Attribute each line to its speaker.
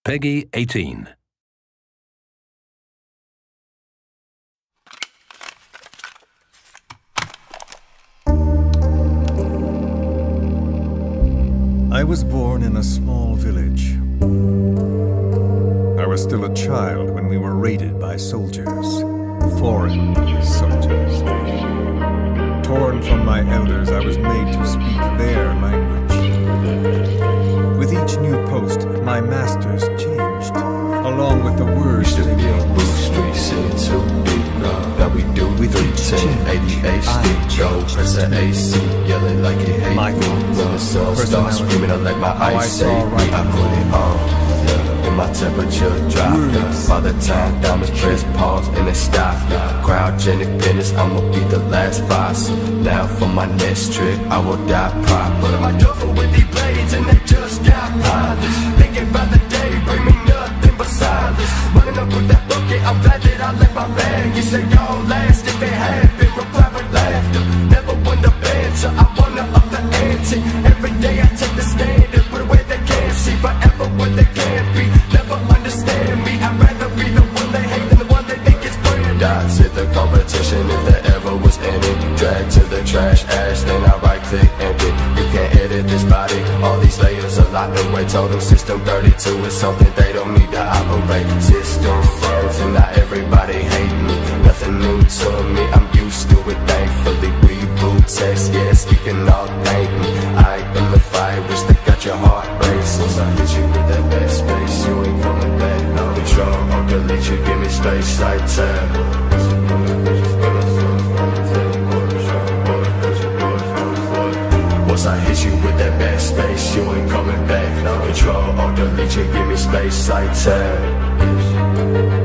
Speaker 1: Peggy 18.
Speaker 2: I was born in a small village. I was still a child when we were raided by soldiers, foreign soldiers. Torn from my elders, I was made to speak their language. With each new post, my masters changed, along with the words they gave me.
Speaker 3: Street sitting too deep. Now we do 310, 88 stick go. Press the AC, yelling like it hate
Speaker 2: My
Speaker 3: me. When the sun starts
Speaker 2: personality,
Speaker 3: screaming, I let my
Speaker 2: how I
Speaker 3: eyes
Speaker 2: saw
Speaker 3: say
Speaker 2: right
Speaker 3: I put it on. And my temperature drop. By the time diamonds press pause and they stop. Cryogenic penis, I'ma be the last boss. Now for my next trick, I will die proper. My duffel with these blades and they just got polished. Thinking about the day, bring me nothing but silence. Running up with that bucket, I'm glad that I left my bag. You say y'all last if it had been, reply with laughter. Never want to answer, I wanna up the ante. Every day I take the stand and put away they can't see. Forever what they can't be, never understand me. I'd rather be the one they hate than the one they think is friend. Dots hit the competition if there ever was any. Drag to the trash ash, then I right click edit. You can't edit this body, all these layers a lot of weight. Told them system 32 is something they don't need to operate. System froze and not everybody hate me. Nothing new to me, I'm used to it thankfully. Reboot text, yes, you can all thank me. I am the virus that got your heart racing. Once I hit you with that bad space, you ain't coming back. No control, I'll delete you, give me space like time. Once I hit you with that bad space, you ain't coming back. No control, I'll delete you, give me space like time.